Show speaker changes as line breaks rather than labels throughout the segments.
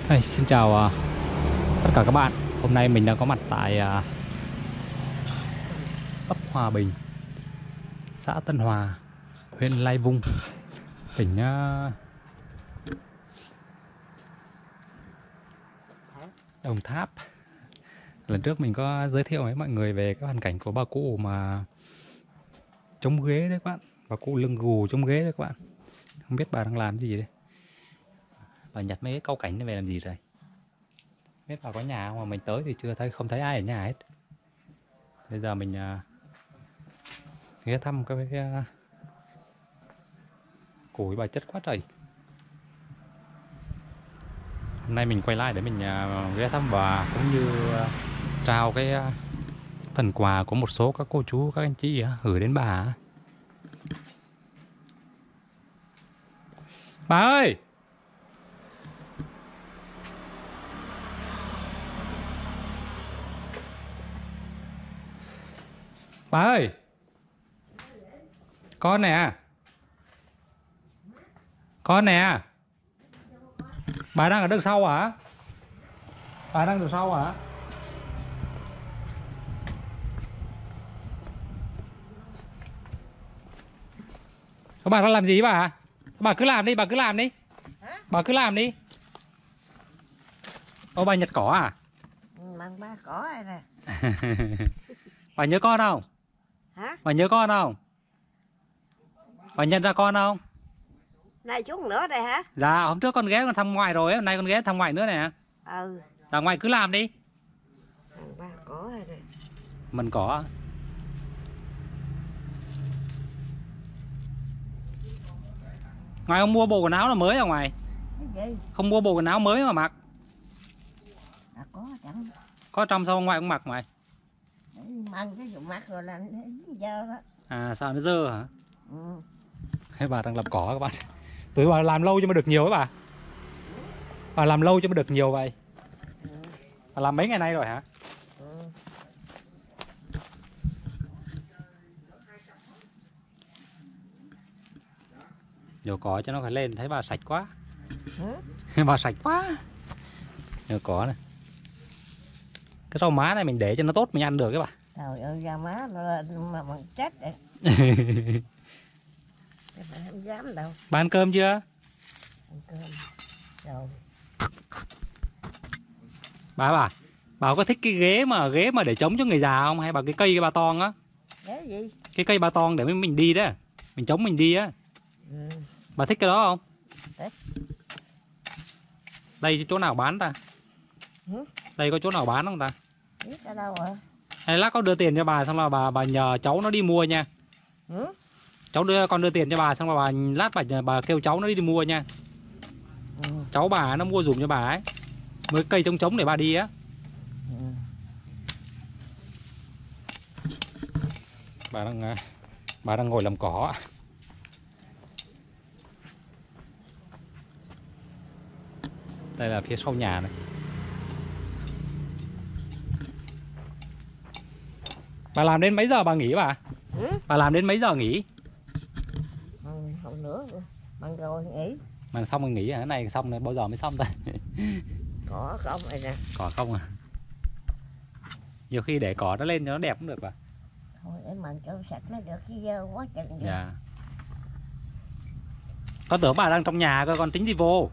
Hey, xin chào tất cả các bạn. Hôm nay mình đang có mặt tại ấp Hòa Bình, xã Tân Hòa, huyện Lai Vung, tỉnh Đồng Tháp. Lần trước mình có giới thiệu với mọi người về cái hoàn cảnh của bà cụ mà chống ghế đấy các bạn. Bà cụ lưng gù chống ghế đấy các bạn. Không biết bà đang làm gì đấy. Bà nhặt mấy cái cau cảnh này về làm gì rồi? Biết bà có nhà không mà mình tới thì chưa thấy, không thấy ai ở nhà hết. Bây giờ mình ghé thăm cái củi bà chất quá trời. Hôm nay mình quay lại để mình ghé thăm và cũng như trao cái phần quà của một số các cô chú, các anh chị gửi đến bà. Bà ơi! Bà ơi! Con nè! Con nè! Bà đang ở đằng sau hả? Bà đang đằng sau hả? Các bà đang làm gì bà? Bà cứ làm đi, bà cứ làm đi. Bà cứ làm đi. Ô, bà nhặt cỏ à?
Bằng ba cỏ này nè.
Bà nhớ con không?
Hả?
Bà nhớ con không? Bà nhận ra con không?
Này chút nữa đây hả?
Dạ, hôm trước con ghé con thăm ngoại rồi, hôm nay con ghé thăm ngoại nữa nè.
Ừ.
Dạ, ngoại cứ làm đi.
Bằng ba cỏ này nè.
Mình có. Ngoài không mua bộ quần áo là mới à ngoài?
Cái gì?
Không mua bộ quần áo mới mà mặc.
À, có chẳng.
Có trong sao ngoài cũng mặc ngoài.
Mang cái dùng mặt rồi là dơ đó.
À sao nó dơ hả?
Ừ.
Thế bà đang làm cỏ các bạn. Từ bà làm lâu cho mới được nhiều ấy bà. Bà làm lâu cho mới được nhiều vậy.
Ừ.
Bà làm mấy ngày nay rồi hả?
Ừ.
Nhiều cỏ cho nó phải lên, thấy bà sạch quá.
Ừ.
Bà sạch quá. Nhiều cỏ này. Cái rau má này mình để cho nó tốt mình ăn được các bà.
Trời ơi, da má nó lên mà bằng chết vậy. Mà không dám đâu.
Bà ăn cơm chưa?
Ăn cơm. Rồi.
Bà có thích cái ghế mà để chống cho người già không? Hay bà cái cây ba tong á?
Cái gì?
Cái cây ba tong để mình đi đó. Mình chống mình đi á.
Ừ.
Bà thích cái đó không?
Thích.
Đây chỗ nào bán ta?
Ừ.
Đây có chỗ nào bán không ta?
Biết ở đâu rồi?
Hay lát có đưa tiền cho bà xong là bà nhờ cháu nó đi mua nha.
Ừ.
Con đưa tiền cho bà xong là lát bà kêu cháu nó đi mua nha.
Ừ.
Cháu bà nó mua dùm cho bà ấy. Mới cây trống để bà đi á.
Ừ.
Bà đang ngồi làm cỏ. Đây là phía sau nhà này. Bà làm đến mấy giờ bà nghỉ bà?
Ừ.
Bà làm đến mấy giờ nghỉ?
Không nữa. Bằng rồi nghỉ.
Mà xong rồi nghỉ à? Cái này xong rồi bao giờ mới xong ta?
Cỏ không này nè.
Cỏ không à? Nhiều khi để cỏ nó lên cho nó đẹp cũng được bà.
Thôi để mình cho sạch nó được chứ dơ quá chừng vậy.
Dạ. Con tưởng bà đang trong nhà cơ, con tính đi vô.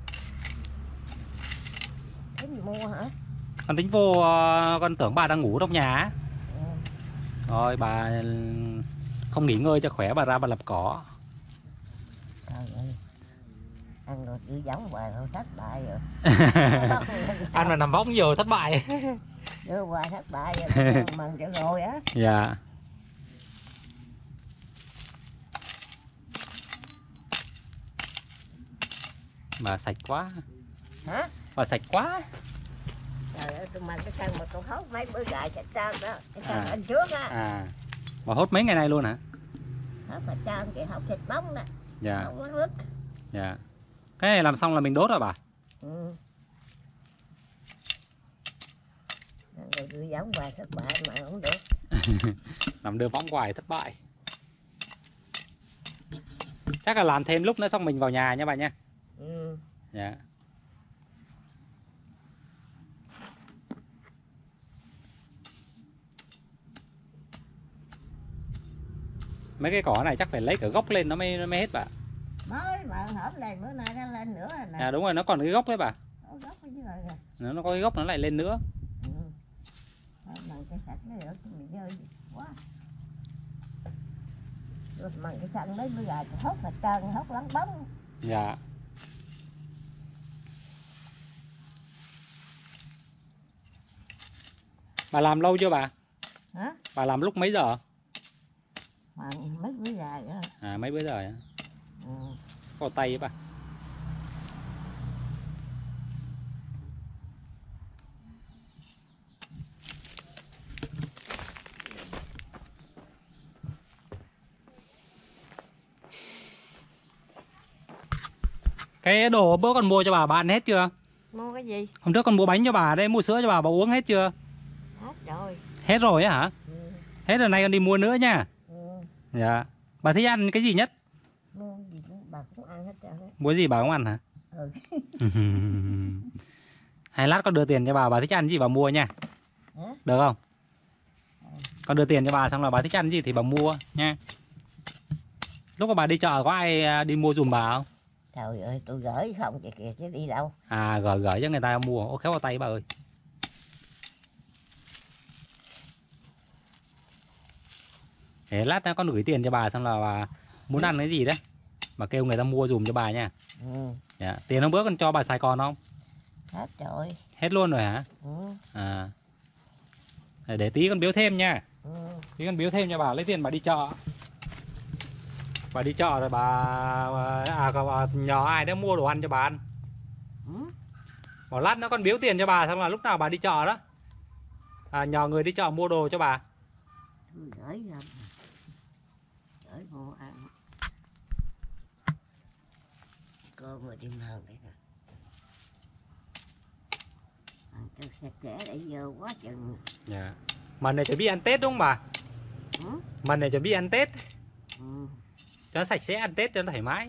Tính mua hả?
Con tính vô, con tưởng bà đang ngủ trong nhà á.
Ừ.
Rồi bà không nghỉ ngơi cho khỏe bà ra bà làm cỏ.
Trời ơi. Ăn rồi tự giống hoài rồi thất bại rồi.
Ăn mà nằm võng nhiều thất bại.
Đưa hoài thất bại rồi. Mừng cho rồi á.
Dạ. Bà sạch quá.
Hả?
Bà sạch quá.
Trời ơi, tụi mình cái sân mà tụi hốt mấy bữa gài chạch trơn đó. Cái sân anh trước á.
À. Bà hốt mấy ngày nay luôn hả?
Hốt mà trơn thì hốt thịt bóng đó.
Dạ.
Không có rứt.
Dạ. Cái này làm xong là mình đốt rồi bà.
Ừ. Rồi tự giống hoài thất bại mà không được.
Làm đưa võng hoài thất bại. Chắc là làm thêm lúc nữa xong mình vào nhà nha bà nha.
Ừ.
Dạ. Mấy cái cỏ này chắc phải lấy cả gốc lên nó mới hết bà.
Mới mà hổm này bữa nay nó lên nữa rồi nè.
À đúng rồi, nó còn cái gốc đấy bà.
Có gốc ở dưới rồi nè.
Nó có cái gốc nó lại lên nữa.
Ừ. Bằng cái sạch nó được mình dơ gì quá. Rồi bằng cái sạch lấy bây giờ hốt mà trơn hốt lắng bóng.
Dạ. Bà làm lâu chưa bà?
Hả?
Bà làm lúc mấy giờ?
Bằng mấy bữa dài đó.
À mấy bữa giờ á.
Ừ.
Có tay ấy bà. Cái đồ bữa con mua cho bà ăn hết chưa?
Mua cái gì?
Hôm trước con mua bánh cho bà đấy, mua sữa cho bà uống hết chưa?
Hết rồi.
Hết rồi á hả?
Ừ.
Hết rồi, nay con đi mua nữa nha.
Ừ.
Dạ. Bà thích ăn cái gì nhất?
Mua gì cũng bà cũng ăn hết trơn á.
Mua gì bà cũng ăn hả?
Ừ.
Hay lát con đưa tiền cho bà thích ăn gì bà mua nha.
Hả?
Được không? Con đưa tiền cho bà xong là bà thích ăn gì thì bà mua nha. Lúc mà bà đi chợ có ai đi mua giùm bà không?
Trời ơi, tôi gửi không kìa kìa chứ đi đâu.
À gửi cho người ta mua. Ô khéo vào tay bà ơi. Thế lát con gửi tiền cho bà xong là bà muốn ăn cái gì đấy bà kêu người ta mua giùm cho bà nha.
Ừ.
Dạ. Tiền hôm bữa con cho bà xài còn không?
Hết rồi.
Hết luôn rồi hả?
Ừ.
À. Để tí con biếu thêm nha.
Ừ.
Tí con biếu thêm cho bà lấy tiền bà đi chợ. Bà đi chợ rồi bà nhờ ai đó mua đồ ăn cho bà ăn.
Ừ.
Bảo lát nữa con biếu tiền cho bà xong là lúc nào bà đi chợ đó nhờ người đi chợ mua đồ cho bà.
Tôi gửi ra. Gửi mua ăn. Cơm rồi đi mần đấy nè. Ăn cho sạch sẽ để vô quá chừng.
Dạ. Mần này chuẩn bị ăn Tết đúng không bà?
Ừ.
Mần này chuẩn bị ăn Tết.
Ừ.
Cho nó sạch sẽ, ăn Tết cho nó thoải mái.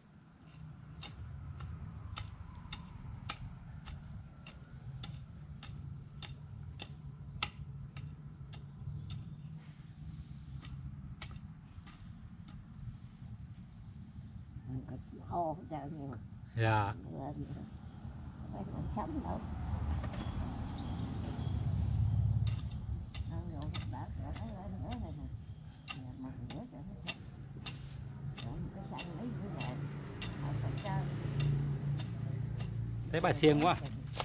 Hô trời nhưng mà
Dạ.
lên phải còn sống đâu. Ăn rồi bảo rồi nó lên nữa rồi nè. Nhà mình nữa rồi nó sẽ. Rồi cái xanh lấy nữa rồi. Họ phải cho.
Thế bà siêng quá.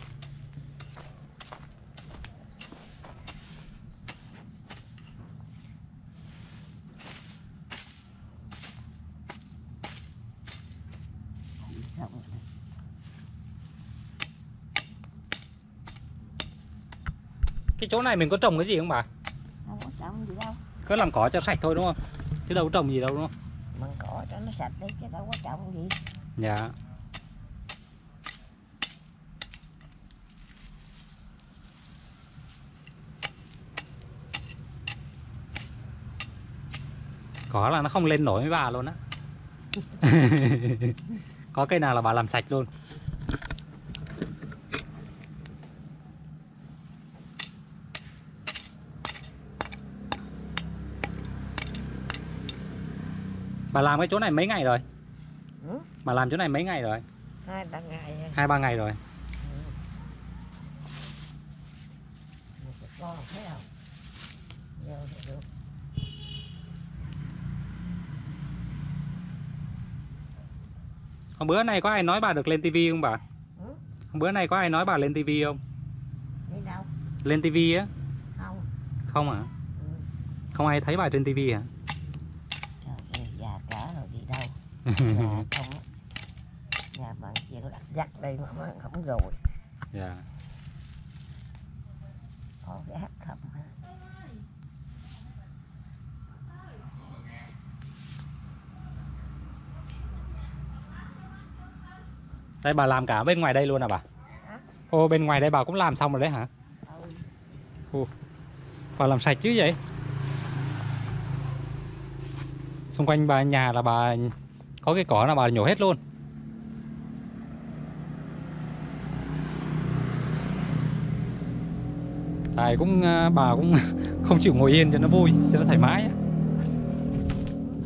Cái chỗ này mình có trồng cái gì không bà?
Không có trồng gì đâu.
Cứ làm cỏ cho sạch thôi đúng không? Chứ đâu có trồng gì đâu đúng không?
Măng cỏ cho nó sạch đi chứ đâu có trồng gì.
Dạ. Có là nó không lên nổi với bà luôn á. Có cây nào là bà làm sạch luôn. Bà làm cái chỗ này mấy ngày rồi?
Ừ?
Bà làm chỗ này mấy ngày rồi?
2-3 ngày rồi.
2-3 ngày rồi.
Một cái con thấy không? Vô thì được.
Hôm bữa nay có ai nói bà được lên tivi không bà?
Ừ?
Hôm bữa nay có ai nói bà lên tivi không?
Đi đâu?
Lên tivi á?
Không.
Không hả?
Ừ.
Không ai thấy bà trên tivi hả?
Trời ơi, già cả rồi đi đâu? Già không á. Nhà bạn chịu đặt dắt đây mà không rồi.
Dạ.
Có cái hát không ha.
Đây bà làm cả bên ngoài đây luôn à bà?
Hả?
Ô bên ngoài đây bà cũng làm xong rồi đấy hả?
Ừ.
Ô, bà làm sạch chứ vậy? Xung quanh bà nhà là bà có cái cỏ là bà nhổ hết luôn. Tại cũng bà cũng không chịu ngồi yên cho nó vui, cho nó thoải mái á.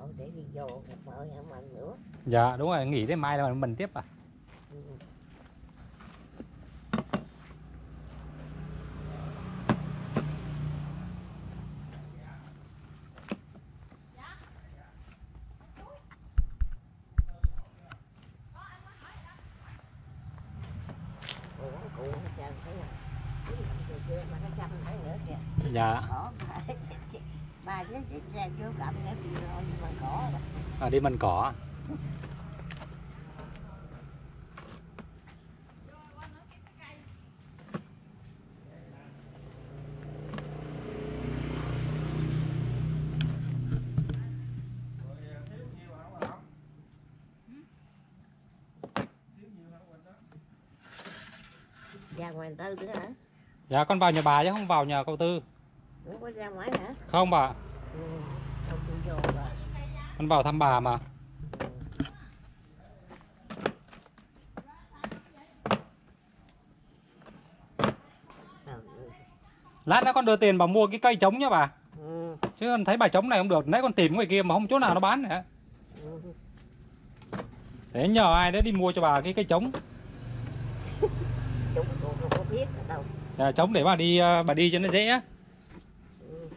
để đi vô gặp vợ hẹn mình nữa.
Dạ đúng rồi, nghỉ đến mai là mình tiếp à.
Ừ. Ủa, cụ nó chơi thấy không? Kia mà nó chăm thấy nữa kìa.
Dạ.
Cỏ ba chiếc xe chưa cầm để đi rồi nhưng mà cỏ rồi.
Đi mần cỏ.
Ra ngoài Tư nữa hả?
Dạ con vào nhà bà chứ không vào nhà cậu Tư.
Ủa có ra ngoài hả?
Không bà.
Ừ. Không tôi vô rồi.
Con vào thăm bà mà. Lát nữa con đưa tiền bà mua cái cây trống nhá bà.
Ừ.
Chứ con thấy bà trống này không được. Nãy con tìm ngoài kia mà không chỗ nào nó bán nữa.
Ừ.
Để nhờ ai đấy đi mua cho bà cái cây trống.
Chúng cô không có biết đâu.
À, trống để bà đi cho nó dễ.
Ừ.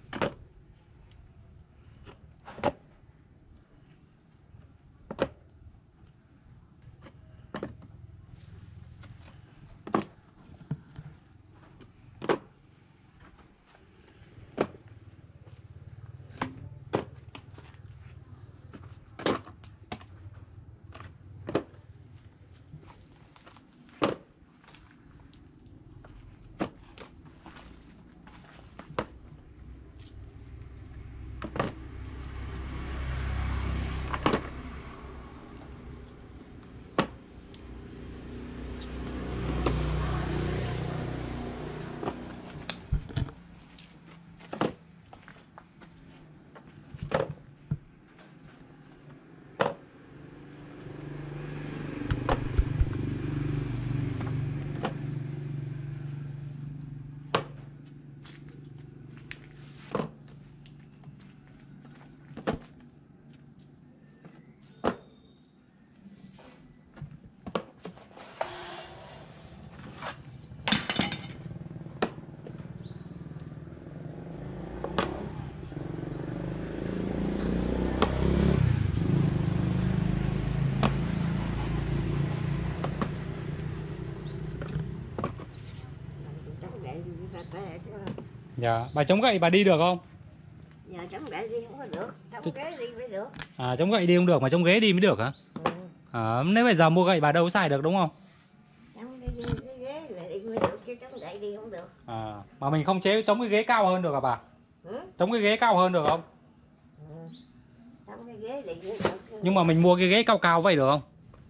Dạ, bà chống gậy bà đi được không?
Giờ chống gậy đi không có được, chống ghế đi mới được.
À, chống gậy đi không được mà chống ghế đi mới được hả?
Ừ.
À, nếu bây giờ mua gậy bà đâu có xài được đúng không?
Chống cái ghế là đi mới được chứ chống gậy đi không được.
À, mà mình không chế chống cái ghế cao hơn được à bà?
Ừ.
Chống cái ghế cao hơn được không?
Ừ. Chống cái ghế đi mới được.
Nhưng mà mình mua cái ghế cao cao vậy được không?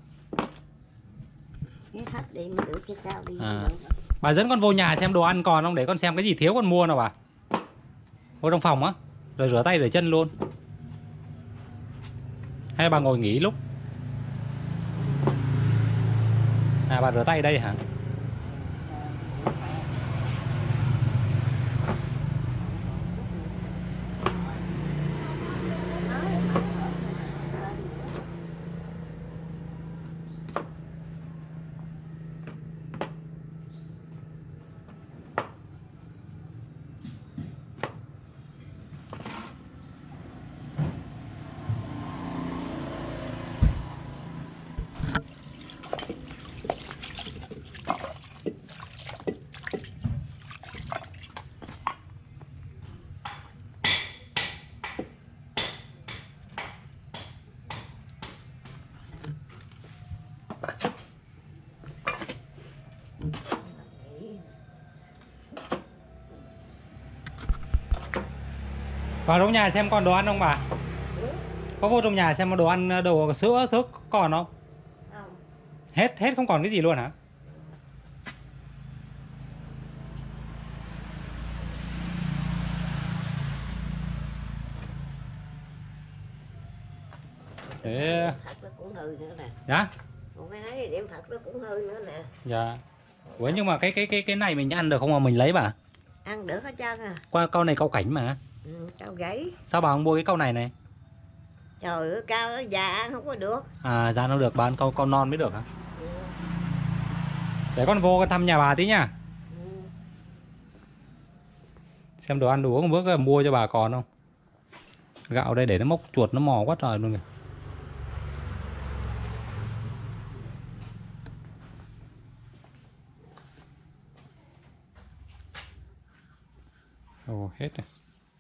Ghế thấp đi mới được chứ cao đi
À.
không được.
Bà dẫn con vô nhà xem đồ ăn còn không để con xem cái gì thiếu con mua nào bà. Vô trong phòng á, rồi rửa tay rửa chân luôn. Hay bà ngồi nghỉ lúc? À, bà rửa tay ở đây hả? Vào trong nhà xem còn đồ ăn không bà? Có vô trong nhà xem có đồ ăn, đồ sữa, thức còn không?
Không.
Hết không còn cái gì luôn hả? Để...
Thật nó cũng hư nữa nè.
Dạ?
Còn cái này điểm thật nó cũng hư nữa nè.
Dạ. Ủa nhưng mà cái này mình ăn được không mà mình lấy bà?
Ăn được hết trơn à.
Qua câu này câu cảnh mà.
Ừ, câu gãy.
Sao bà không mua cái câu này này?
Trời ơi, cao đó, già ăn không có được.
À ra nó được bán con non mới được hả?
Ừ.
Để con vô con thăm nhà bà tí nha.
Ừ.
Xem đồ ăn đồ uống bước mua cho bà còn không. Gạo đây để nó mốc chuột nó mò quá trời luôn kìa. Ồ hết rồi.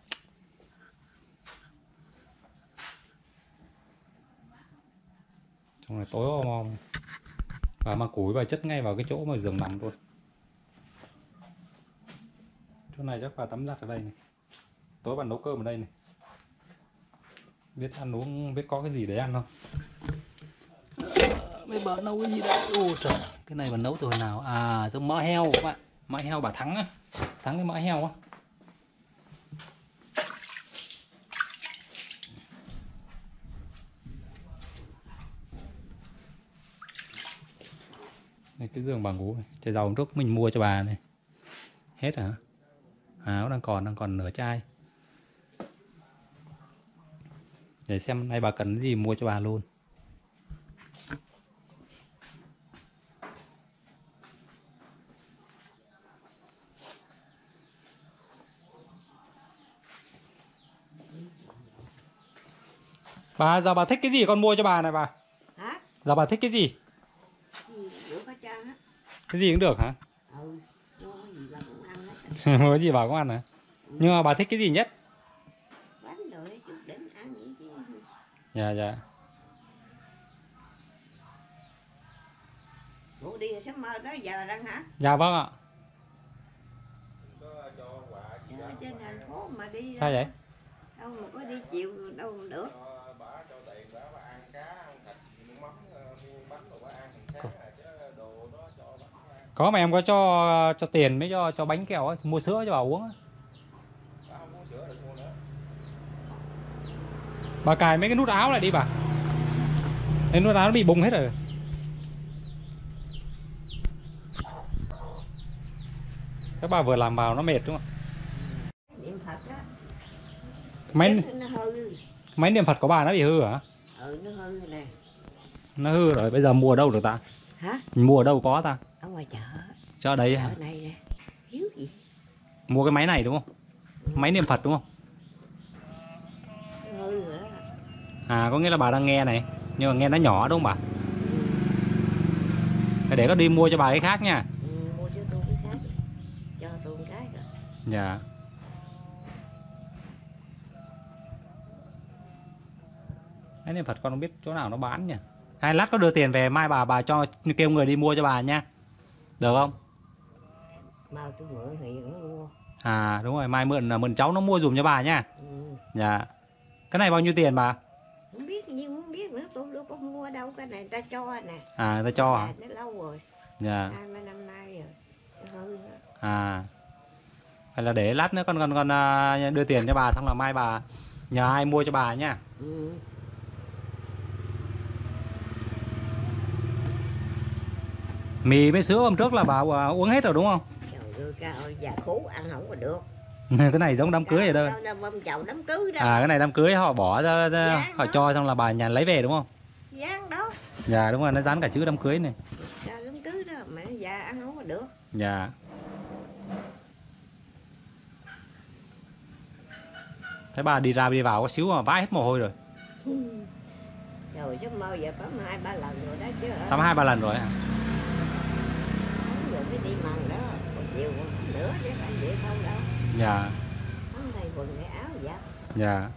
Trong này tối om om. Bà mang củi bà chất ngay vào cái chỗ mà giường nằm luôn. Chỗ này chắc bà tắm giặt ở đây này. Tối bà nấu cơm ở đây này. Biết ăn uống, biết có cái gì để ăn không? Mấy bà nấu cái gì đấy? Ôi trời, cái này bà nấu từ hồi nào? À, giống mỡ heo các bạn. Mỡ heo bà Thắng á. Thắng cái mỡ heo á. Đây, cái giường bà ngủ này. Chai dầu hôm trước mình mua cho bà này. Hết hả? À, nó đang còn nửa chai. Để xem nay bà cần cái gì mua cho bà luôn. Bà giờ bà thích cái gì con mua cho bà này bà?
Hả?
Giờ bà thích cái gì?
Được hết trơn á.
Cái gì cũng được hả?
Ừ, mua cái gì bà cũng ăn hết.
Mua cái gì bà cũng ăn hả? Nhưng mà bà thích cái gì nhất?
Bánh rồi chút đỉnh ăn vậy chứ.
Dạ dạ.
Ủa đi rồi sớm mơ tới giờ đang hả?
Dạ vâng ạ.
Ở trên thành phố mà đi
Sao vậy?
đâu mà có đi chiều đâu mà được.
Có mà em có cho tiền mới cho bánh kẹo ấy, mua sữa cho bà uống ấy. Bà cài mấy cái nút áo lại đi bà. Cái nút áo nó bị bung hết rồi. Các bà vừa làm vào nó mệt đúng không?
Niệm Phật á.
Máy
Nó hư.
máy niệm Phật của bà nó bị hư hả?
Ừ, nó hư nè.
Nó hư rồi, bây giờ mua ở đâu được ta?
Hả?
Mình mua ở đâu có ta?
Ở ngoài chợ.
Chợ đấy
Chợ
hả?
này nè. Thiếu gì?
Mua cái máy này đúng không? Máy niệm Phật đúng không?
Nó hư rồi đó.
À có nghĩa là bà đang nghe này, nhưng mà nghe nó nhỏ đúng không bà? Để có đi mua cho bà cái khác nha.
Ừ, mua cho tôi cái khác. Cho tôi cái rồi.
Dạ. Cái niệm Phật con không biết chỗ nào nó bán nhỉ? Hay lát có đưa tiền về mai bà cho kêu người đi mua cho bà nha. Được không?
Mau tôi mượn Hiền nó mua.
À đúng rồi, mai mượn cháu nó mua dùm cho bà nha.
Ừ.
Dạ. Cái này bao nhiêu tiền bà?
Không biết nhưng không biết nữa, tôi đâu có mua đâu, cái này ta cho nè.
À người ta cho hả?
Nó lâu rồi.
Dạ.
20 năm nay rồi. Nó hư rồi.
À. Hay là để lát nữa con đưa tiền cho bà xong là mai bà nhờ ai mua cho bà nha.
Ừ.
Mì với sữa hôm trước là bà uống hết rồi đúng không?
Trời ơi, ca ơi, già khú ăn không có được.
Cái này giống đám cưới vậy đó.
Đâu bông chầu đám cưới đó.
À cái này đám cưới họ bỏ ra họ
đó.
cho xong là bà nhà lấy về đúng không?
Dán đó.
Dạ đúng rồi, nó dán cả chữ đám cưới này.
Ra đám cưới đó mà già ăn không có được.
Dạ. Thấy bà đi ra đi vào có xíu mà vãi hết mồ hôi rồi.
Trời chứ mơ giờ có 2-3 lần rồi đó chứ.
Tắm 2-3 lần rồi hả?
Rồi mới đi mần đó. Còn chiều còn nữa chứ phải vậy không đâu.
Dạ.
Tắm thay quần cái áo vậy.
Dạ.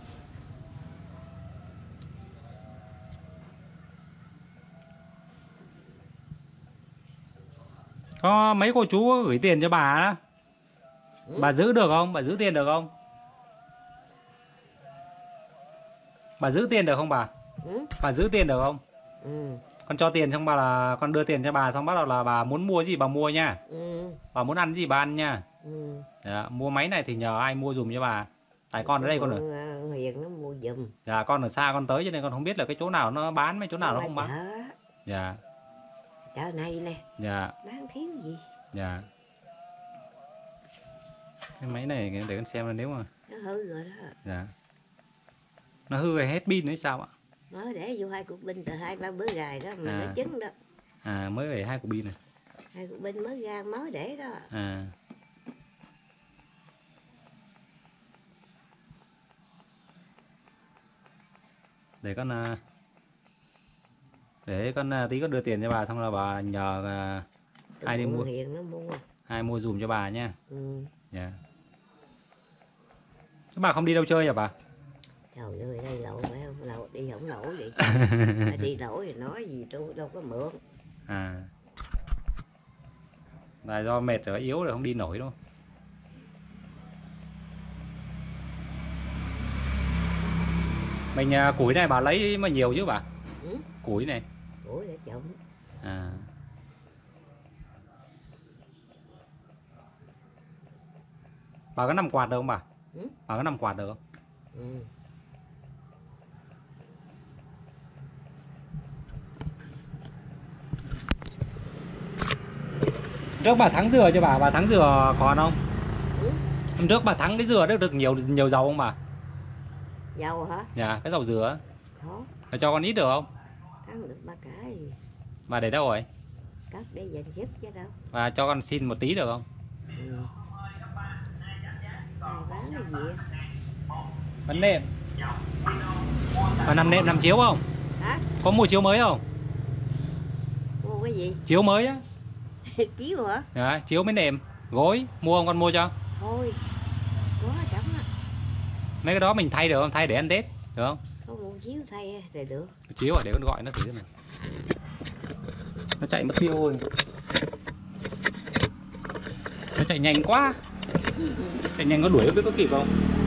Có mấy cô chú có gửi tiền cho bà đó.
Ừ.
Bà giữ được không? Bà giữ tiền được không? Bà giữ tiền được không bà?
Ừ.
Bà giữ tiền được không?
Ừ.
Con cho tiền xong bà là con đưa tiền cho bà xong bắt đầu là bà muốn mua gì bà mua nha.
Ừ.
Bà muốn ăn gì bà ăn nha.
Ừ.
Dạ, mua máy này thì nhờ ai mua dùm cho bà. Tại con ở đây con ở.
Hiền nó mua giùm.
Dạ con ở xa con tới cho nên con không biết là cái chỗ nào nó bán mấy chỗ nào nó không bán.
Chợ.
Dạ.
Chợ này nè.
Dạ.
Bán thiếu gì.
Dạ. Cái máy này để con xem là nếu mà
Nó hư rồi đó.
dạ. Nó hư rồi hết pin hay sao ạ?
Mới để vô 2 cục pin từ 2-3 bữa gài đó mà nó trứng đó.
Mới về 2 cục pin này.
2 cục pin mới ra mới để đó.
Để con tí con đưa tiền cho bà, xong là bà nhờ ai đi mua.
Hiền nó mua.
Ai mua dùm cho bà nha.
Dạ.
Các bà không đi đâu chơi hả bà?
Trời ơi, đây lậu phải không? Lậu đi không nổi vậy. Đi nổi thì nói gì tôi đâu có mượn.
Là do mệt rồi, yếu rồi không đi nổi đâu. Mình củi này bà lấy mà nhiều chứ bà? Củi này.
Củi để trộn.
Bà có nằm quạt được không bà? Bà có nằm quạt được không? Trước bà thắng dừa cho bà thắng dừa còn không? Hôm trước bà thắng cái dừa được nhiều dầu không bà?
Dầu hả?
Dạ, cái dầu dừa.
Có.
Bà cho con ít được không?
Thắng được 3 cái.
Bà để đâu rồi?
Cắt để dành xếp chứ đâu.
Bà cho con xin một tí được không?
Bán cái gì?
Bánh nệm. Bà nằm nệm nằm chiếu không?
Hả?
Có mua chiếu mới không?
Mua cái gì?
Chiếu mới á.
Chiếu hả?
Dạ, chiếu mới nệm. Gối, mua không con mua cho?
Thôi, có chẳng á.
Mấy cái đó mình thay được không? Thay để ăn Tết, được không?
Có mua chiếu thay thì được.
Chiếu để con gọi nó thử này. Nó chạy mất tiêu rồi. Nó chạy nhanh quá. Chạy nhanh có đuổi biết có kịp không?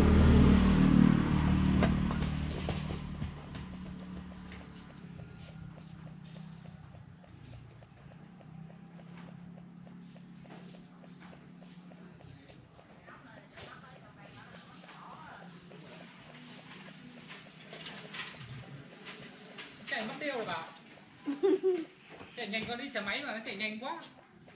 Chạy mất tiêu rồi bà. Chạy nhanh, con đi xe máy mà nó chạy nhanh quá.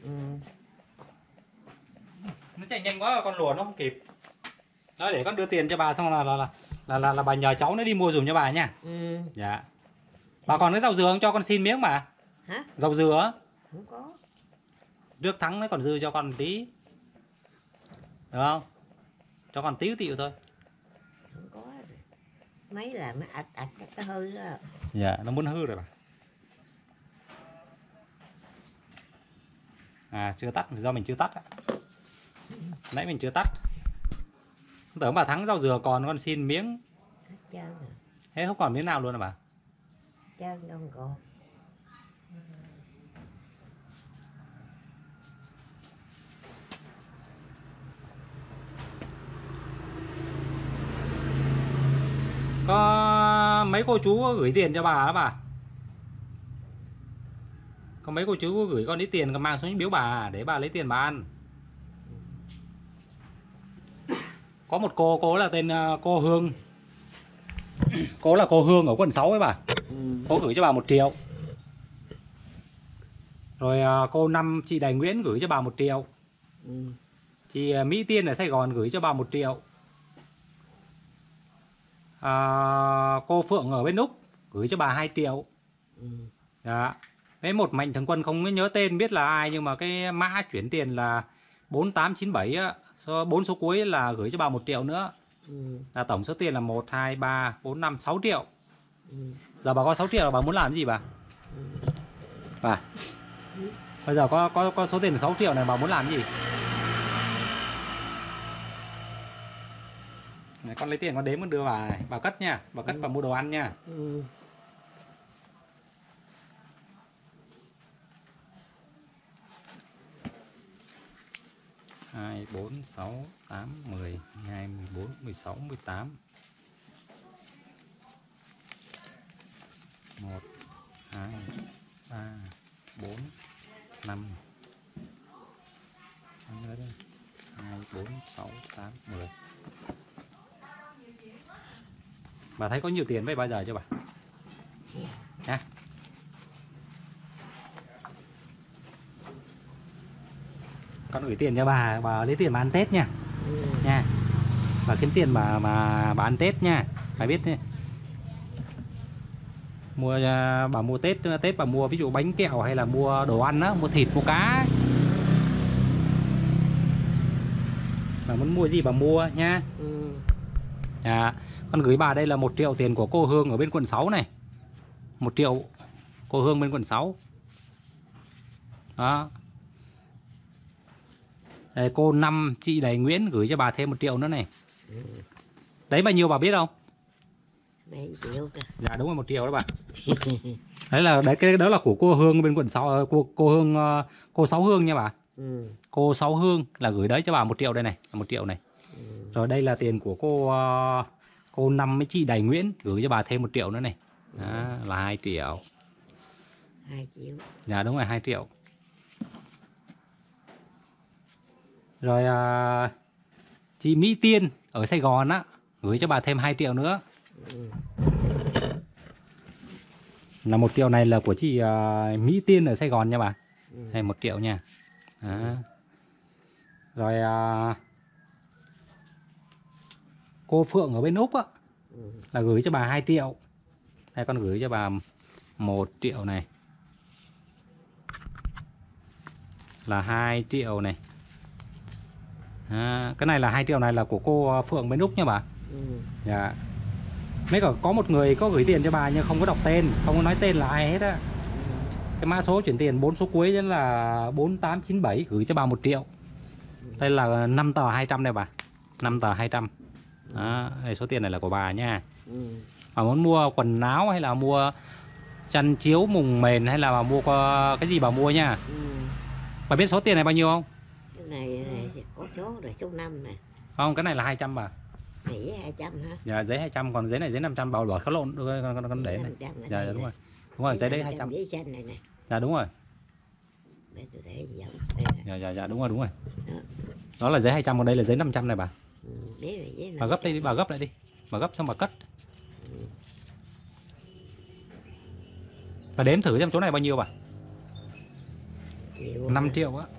Nó chạy nhanh quá con lùa nó không kịp. Đó, để con đưa tiền cho bà xong là bà nhờ cháu nó đi mua dùm cho bà nha. Dạ. Bà còn cái dầu dừa không, cho con xin miếng bà?
Hả?
Dầu dừa.
Không có.
Nước thắng nó còn dư cho con một tí. Được không? Cho con tí tịu thôi.
Không có. Mấy là nó ạch nó hư đó.
Dạ, nó muốn hư rồi bà. Chưa tắt, do mình chưa tắt. Nãy mình chưa tắt. Tưởng bà thắng rau dừa còn con xin miếng.
Hết trơn rồi.
Hết không còn miếng nào luôn à bà?
Trơn không còn.
Có mấy cô chú có gửi tiền cho bà đó bà. Có mấy cô chú có gửi con ít tiền còn mang xuống biếu bà để bà lấy tiền bà ăn. Có một cô là tên cô Hương. Cô là cô Hương ở quận 6 ấy bà. Cô gửi cho bà 1 triệu. Rồi cô Năm, chị Đài Nguyễn gửi cho bà 1 triệu. Chị Mỹ Tiên ở Sài Gòn gửi cho bà 1 triệu. Cô Phượng ở bên Úc gửi cho bà 2 triệu. Dạ. Đấy, một mạnh thường quân không nhớ tên biết là ai, nhưng mà cái mã chuyển tiền là 4897 á, 4 số cuối là gửi cho bà 1 triệu nữa. Là tổng số tiền là 1, 2, 3, 4, 5, 6 triệu. Giờ bà có 6 triệu là bà muốn làm gì bà? Bà. Bây giờ có số tiền 6 triệu này bà muốn làm gì? Này, con lấy tiền con đếm con đưa bà này, bà cất nha, bà cất bà mua đồ ăn nha. 2, 4, 6, 8, 10, 12, 14, 16, 18. 1, 2, 3, 4, 5. 2, 4, 6, 8, 10. Bà thấy có nhiều tiền vậy bao giờ chưa bà? Nha. Con gửi tiền cho bà lấy tiền bà ăn Tết nha. Nha. Bà kiếm tiền bà ăn Tết nha. Bà biết nhé. Mua bà mua Tết bà mua ví dụ bánh kẹo hay là mua đồ ăn á, mua thịt mua cá ấy. Bà muốn mua gì bà mua nha. Con gửi bà đây là 1 triệu tiền của cô Hương ở bên quận 6 này. 1 triệu cô Hương bên quận 6. Đó. Đây, cô Năm chị Đầy Nguyễn gửi cho bà thêm 1 triệu nữa này. Đấy bao nhiêu bà biết không?
7 triệu kìa.
Dạ đúng rồi, 1 triệu đó bà. Đấy là đấy, cái đó là của cô Hương bên quận 6, cô Hương, cô Sáu Hương nha bà. Cô Sáu Hương là gửi đấy cho bà 1 triệu đây này, 1 triệu này. Rồi đây là tiền của cô Năm với chị Đầy Nguyễn gửi cho bà thêm 1 triệu nữa này. Đó, là 2 triệu.
2 triệu.
Dạ đúng rồi, 2 triệu. Rồi chị Mỹ Tiên ở Sài Gòn á gửi cho bà thêm 2 triệu nữa. Là 1 triệu này là của chị Mỹ Tiên ở Sài Gòn nha bà. Đây 1 triệu nha. Đó. Rồi cô Phượng ở bên Úc á là gửi cho bà 2 triệu. Đây con gửi cho bà 1 triệu này. Là 2 triệu này. Cái này là 2 triệu này là của cô Phượng bên Úc nha bà. Dạ. Mấy cả có một người có gửi tiền cho bà nhưng không có đọc tên, không có nói tên là ai hết á. Cái mã số chuyển tiền 4 số cuối là 4897 gửi cho bà 1 triệu. Đây là 5 tờ 200 đây bà. 5 tờ 200. Đó, đây số tiền này là của bà nha. Bà muốn mua quần áo hay là mua chăn chiếu mùng mền hay là bà mua cái gì bà mua nha. Bà biết số tiền này bao nhiêu không?
Cái này có số rồi, số 5 nè.
Không, cái này là 200 bà.
Này giấy 200 hả?
Dạ giấy 200, còn giấy này giấy 500 bảo lỗi khó lộn con để này. Dạ đúng rồi. Đúng rồi, giấy đấy 200.
Giấy xanh này nè.
Dạ đúng rồi.
Để tôi để giọng.
Dạ đúng rồi. Đó là giấy 200, còn đây là giấy 500 này bà. Bà gấp đây đi, bà gấp lại đi. Bà gấp xong bà cất. Bà đếm thử xem chỗ này bao nhiêu bà? 5 triệu á.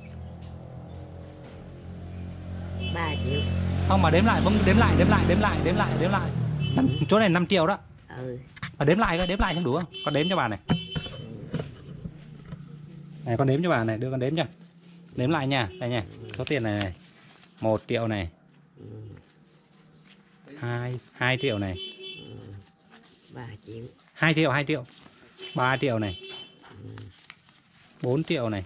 3 triệu.
Không, bà đếm lại, đếm lại. Chỗ này 5 triệu đó. Bà đếm lại xem đủ không? Con đếm cho bà này. Này con đếm cho bà này, đưa con đếm cho. Đếm lại nha, đây nha. Số tiền này 1 triệu này. 2 triệu này.
3 triệu.
2 triệu. 3 triệu này. 4 triệu này.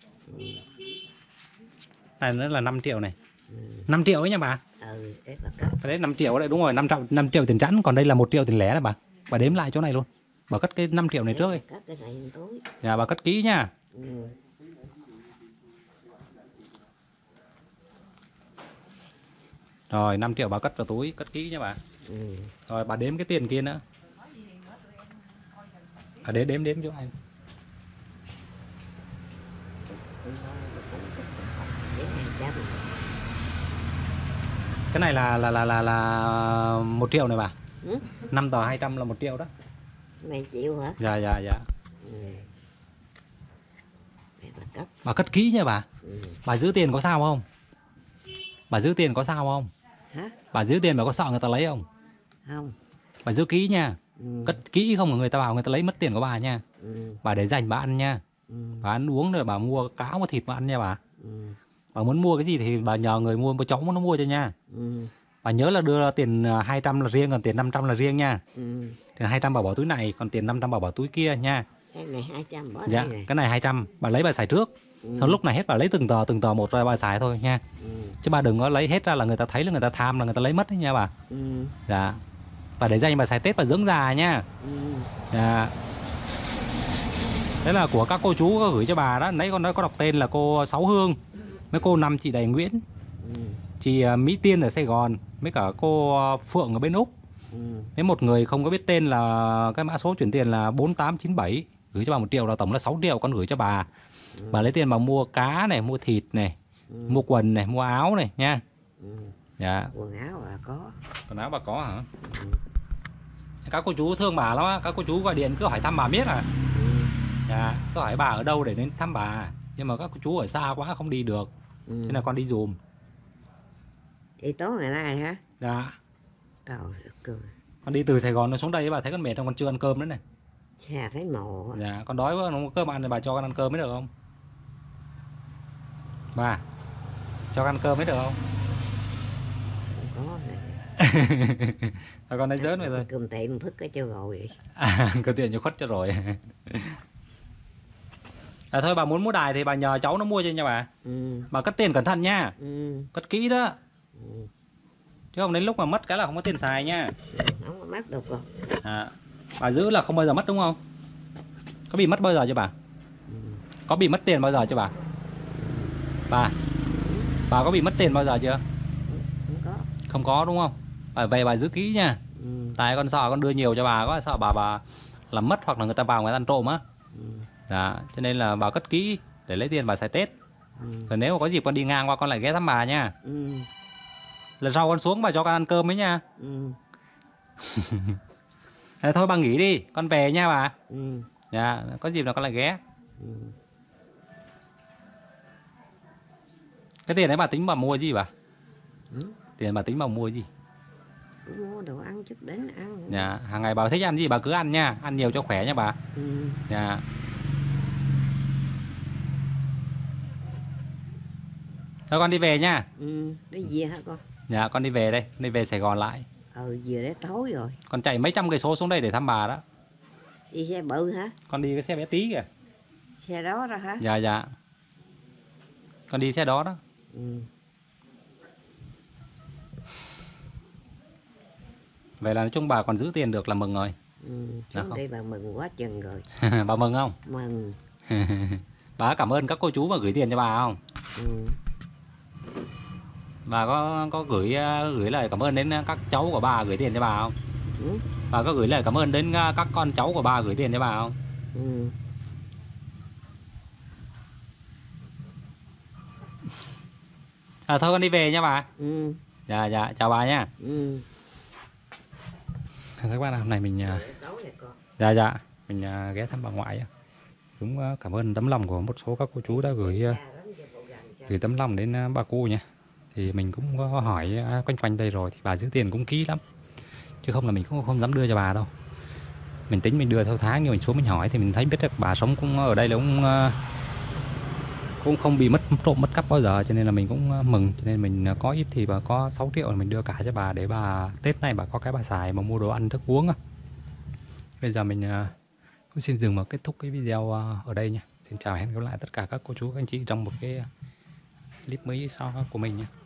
Này nữa là 5 triệu này. 5 triệu ấy nha bà. Đấy 5 triệu đấy, đúng rồi, 5 triệu tiền chẵn, còn đây là 1 triệu tiền lẻ này bà. Bà đếm lại chỗ này luôn. Bà cất cái 5 triệu này trước đi. Dạ bà cất kỹ nha. Rồi 5 triệu bà cất vào túi, cất kỹ nha bà. Rồi bà đếm cái tiền kia nữa. Đếm chỗ anh. Cái này là 1 triệu này bà. 5 tờ 200 là 1 triệu đó.
1 triệu hả?
Dạ. Bà cất kỹ nha bà. Bà giữ tiền có sao không? Bà giữ tiền có sao không?
Hả?
Bà giữ tiền bà có sợ người ta lấy không?
Không.
Bà giữ kỹ nha. Cất kỹ không người ta vào người ta lấy mất tiền của bà nha. Bà để dành bà ăn nha. Bà ăn uống rồi bà mua cá mua thịt bà ăn nha bà. Bà muốn mua cái gì thì bà nhờ người mua cháu nó mua cho nha. Bà nhớ là đưa tiền 200 là riêng, còn tiền 500 là riêng nha. Tiền 200 bà bỏ túi này, còn tiền 500 bà bỏ túi kia nha.
Cái này 200 bỏ
dạ,
đây này.
Cái này 200 bà lấy bà xài trước. Sau lúc này hết bà lấy từng tờ một rồi bà xài thôi nha. Chứ bà đừng có lấy hết ra là người ta thấy là người ta tham là người ta lấy mất đấy nha bà. Dạ. Bà để dành bà xài Tết bà dưỡng già nha. Dạ. Đấy là của các cô chú có gửi cho bà đó. Nãy con đã có đọc tên là cô Sáu Hương, mấy cô Năm chị Đầy Nguyễn, chị Mỹ Tiên ở Sài Gòn, mấy cả cô Phượng ở bên Úc. Mấy một người không có biết tên là cái mã số chuyển tiền là 4897 gửi cho bà 1 triệu, là tổng là 6 triệu con gửi cho bà. Bà lấy tiền bà mua cá này, mua thịt này, mua quần này, mua áo này nha. Dạ.
Quần áo bà có.
Quần áo bà có hả? Các cô chú thương bà lắm á, các cô chú gọi điện cứ hỏi thăm bà biết à. Dạ, cứ hỏi bà ở đâu để đến thăm bà. Nhưng mà các cô chú ở xa quá không đi được. Thế là con đi dùm.
Đi tối ngày nay hả?
Dạ.
Trời ơi.
Con đi từ Sài Gòn nó xuống đây bà thấy con mệt không, con chưa ăn cơm nữa này.
Xa thấy mồ á.
Dạ, con đói quá, không có cơm ăn thì bà cho con ăn cơm mới được không? Bà, cho con ăn cơm mới được không?
Không có này.
Thôi con lấy giỡn vậy thôi.
Cơm tiệm phức cái cho rồi.
Có tiền cho khuất cho rồi. Thôi bà muốn mua đài thì bà nhờ cháu nó mua cho nha bà. Bà cất tiền cẩn thận nha. Cất kỹ đó. Chứ không đến lúc mà mất cái là không có tiền xài nha.
Không có mất được rồi.
Bà giữ là không bao giờ mất đúng không? Có bị mất bao giờ chưa bà? Có bị mất tiền bao giờ chưa bà? Bà có bị mất tiền bao giờ chưa?
Không có.
Không có đúng không? Bà về bà giữ kỹ nha. Tại con sợ con đưa nhiều cho bà quá, sợ bà làm mất hoặc là người ta vào người ta ăn trộm á. Dạ, cho nên là bà cất kỹ để lấy tiền bà xài Tết. Rồi nếu mà có dịp con đi ngang qua con lại ghé thăm bà nha. Lần sau con xuống bà cho con ăn cơm ấy nha. Thôi bà nghỉ đi, con về nha bà. Dạ, có dịp là con lại ghé. Cái tiền đấy bà tính bà mua gì bà? Tiền bà tính bà mua gì?
Mua đồ ăn chút đến ăn.
Dạ, hàng ngày bà thích ăn gì bà cứ ăn nha, ăn nhiều cho khỏe nha bà. Dạ. Thôi con đi về nha.
Đi về hả con?
Dạ, con đi về đây, đi về Sài Gòn lại.
Về để tối rồi.
Con chạy mấy trăm cây số xuống đây để thăm bà đó.
Đi xe bự hả?
Con đi cái xe bé tí kìa.
Xe đó đó hả?
Dạ dạ. Con đi xe đó đó. Vậy là nói chung bà còn giữ tiền được là mừng rồi.
Xuống đây bà mừng quá chừng rồi.
Bà mừng không?
Mừng.
Bà cảm ơn các cô chú mà gửi tiền cho bà không? Bà có gửi lời cảm ơn đến các cháu của bà gửi tiền cho bà không? Bà có gửi lời cảm ơn đến các con cháu của bà gửi tiền cho bà không? Thôi con đi về nha bà. Dạ dạ, chào bà nha. Các bạn, hôm nay mình dạ dạ mình ghé thăm bà ngoại. Cũng cảm ơn tấm lòng của một số các cô chú đã gửi tấm lòng đến bà cô nha. Thì mình cũng có hỏi quanh quanh đây rồi thì bà giữ tiền cũng kỹ lắm, chứ không là mình cũng không dám đưa cho bà đâu. Mình tính mình đưa theo tháng, nhưng mình xuống mình hỏi thì mình thấy biết được bà sống cũng ở đây là cũng không bị mất trộm mất cắp bao giờ, cho nên là mình cũng mừng. Cho nên mình có ít thì bà có 6 triệu là mình đưa cả cho bà, để bà Tết này bà có cái bà xài mà mua đồ ăn thức uống. Bây giờ mình cũng xin dừng và kết thúc cái video ở đây nha. Xin chào, hẹn gặp lại tất cả các cô chú các anh chị trong một cái clip mới sau của mình nha.